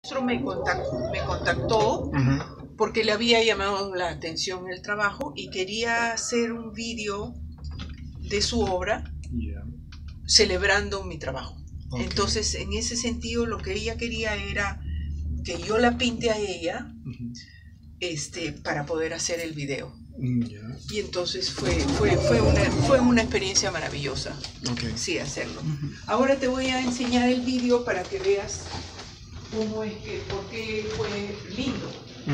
Me contactó porque le había llamado la atención el trabajo y quería hacer un vídeo de su obra celebrando mi trabajo. Okay. Entonces, en ese sentido, lo que ella quería era que yo la pinte a ella para poder hacer el video. Y entonces fue una experiencia maravillosa. Okay. Sí, hacerlo. Ahora te voy a enseñar el video para que veas cómo es que, por qué fue lindo.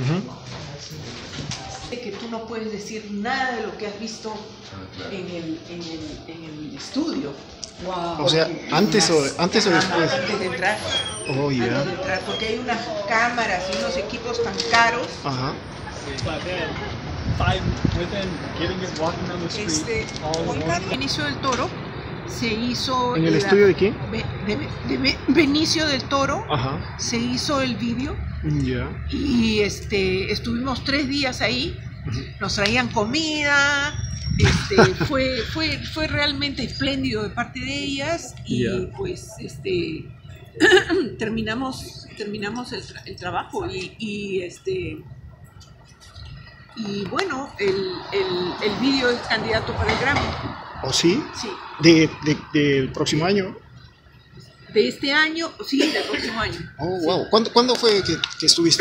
Que tú no puedes decir nada de lo que has visto en el estudio. Wow. O sea, antes o después. Antes de entrar. Oh, yeah. Antes de entrar, porque hay unas cámaras y unos equipos tan caros. Benicio del Toro se hizo. ¿En el estudio de quién? De Benicio del Toro. Se hizo el vídeo. Y estuvimos 3 días ahí. Nos traían comida. Fue realmente espléndido de parte de ellas y pues terminamos el trabajo y bueno, el vídeo es candidato para el Grammy. ¿Oh, sí? Sí. ¿Del próximo año? De este año, sí, del próximo año. Oh, wow. Sí. ¿Cuándo fue que estuviste?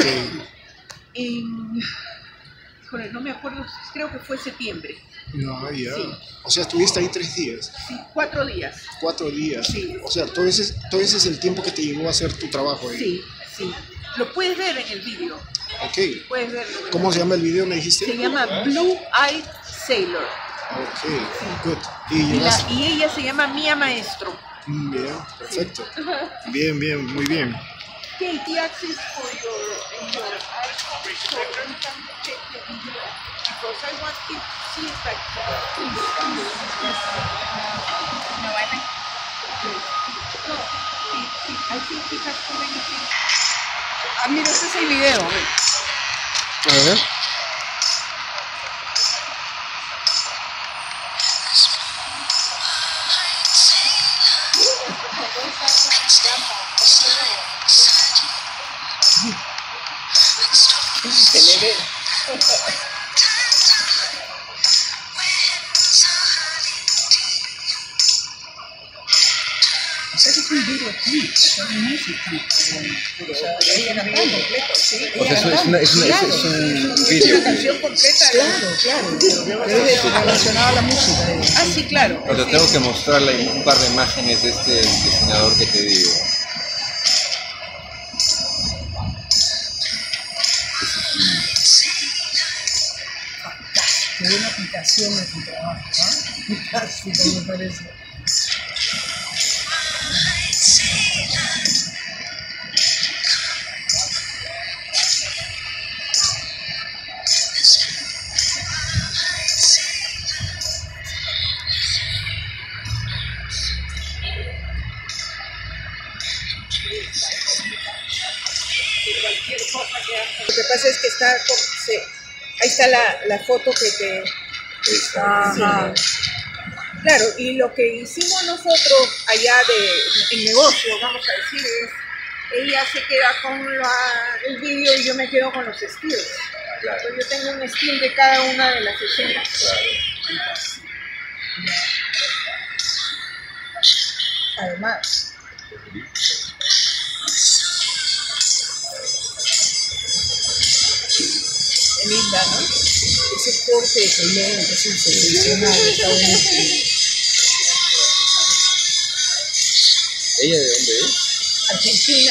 Híjole, no me acuerdo, creo que fue septiembre. No, ya. Sí. O sea, estuviste ahí 3 días. Sí, 4 días. 4 días. Sí. O sea, todo ese es el tiempo que te llevó a hacer tu trabajo ahí. Sí, sí. Lo puedes ver en el vídeo. Ok. Puedes verlo. ¿Cómo se llama el video, me dijiste? Se llama Blue Eyed Sailor. Ok, sí. Good. Y ella se llama Mía Maestro. Bien, perfecto. Bien, muy bien. Katie access for your art, so you can check the video because I want to see it like I think he has too many things. Ah, mira, este es el video. A ver. Se le ve. O sea que es un video clip, es un music clip, pero ella cantando completo, sí. O sea, es un video. Es una canción completa. Claro. Pero relacionado a la música. Ah, sí, claro. O sea, tengo que mostrarle un par de imágenes de este diseñador que te digo. Qué buena aplicación de tu trabajo, ¿no? Fantástico, me parece. Lo que pasa es que ahí está la foto que te... Claro, y lo que hicimos nosotros allá en negocio, vamos a decir, es ella se queda con el vídeo y yo me quedo con los estilos. Claro. Yo tengo un estilo de cada una de las escenas. Claro. Además. Es linda, ¿no? Ese corte de color es sensacional, está buenísimo. ¿Ella de dónde es? Argentina.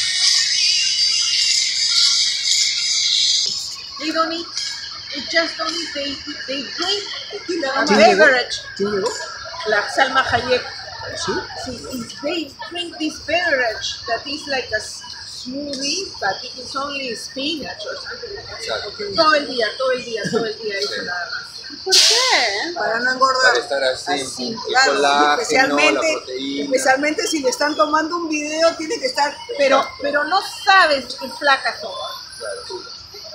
They don't eat, they drink beverage. ¿Quién llegó? La Salma Hayek. ¿Sí? Sí, they drink this beverage that is like a smoothie, but it is only spinach or something like that. Exacto. Todo el día, eso nada más. ¿Por qué? Para no engordar. Para estar así el claro, colágeno, la proteína. Especialmente si le están tomando un video, tiene que estar, pero no sabes qué flacas son. Claro.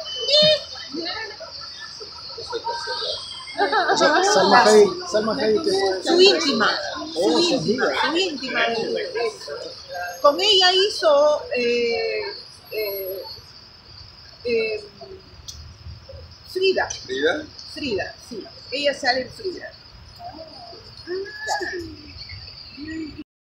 Eso hay que hacerlo. O sea, Salma Hayek, su íntima. Con ella hizo Frida. ¿Frida? Frida, sí. Ella sale en Frida.